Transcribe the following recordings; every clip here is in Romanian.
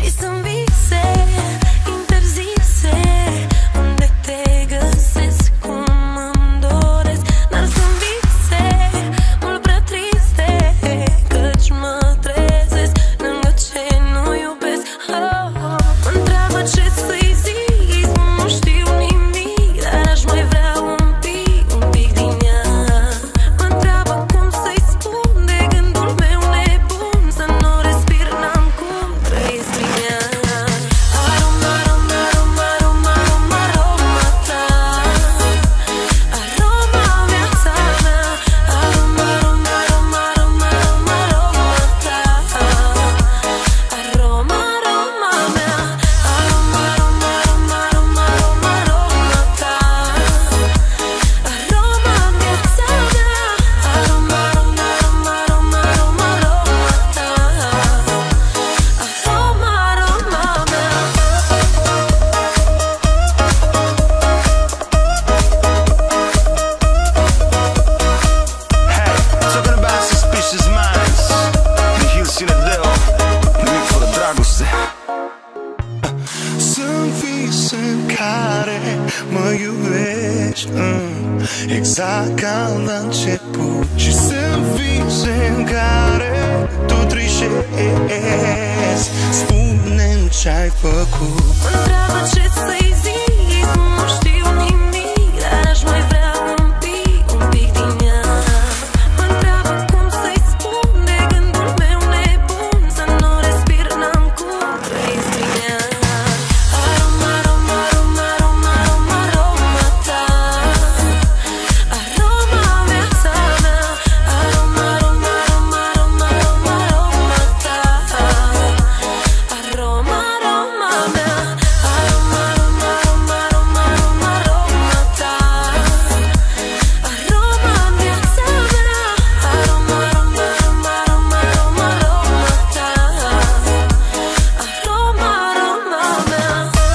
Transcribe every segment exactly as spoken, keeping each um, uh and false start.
Exact ca la început. Și sunt vise în care tu trișezi. Spune-mi ce-ai făcut. Mă întreabă ce să-i zic, nu știu nimic, dar aș mai vrea un pic, un pic din ea. Mă întreabă cum să-i spun de gândul meu nebun, să nu respir, n-am cum trăiesc prin ea. Aroma, aroma, aroma, aroma, aroma, aroma ta. Aroma viața mea. Aroma, aroma, aroma, aroma, aroma, aroma ta. Aroma, aroma mea. Aroma, aroma, aroma, aroma, aroma, aroma ta. Aroma viața mea. Aroma, aroma, aroma, aroma, aroma, aroma ta. Aroma, aroma mea.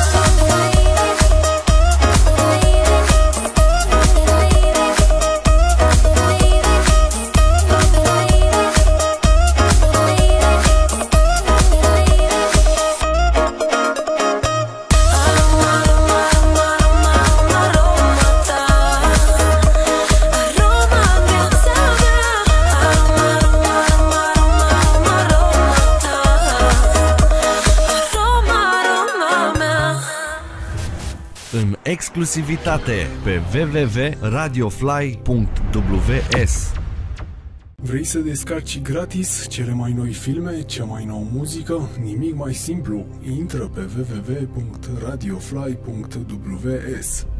În exclusivitate pe w w w punct radiofly punct w s. Vrei să descarci gratis cele mai noi filme, cea mai nouă muzică? Nimic mai simplu. Intră pe w w w punct radiofly punct w s.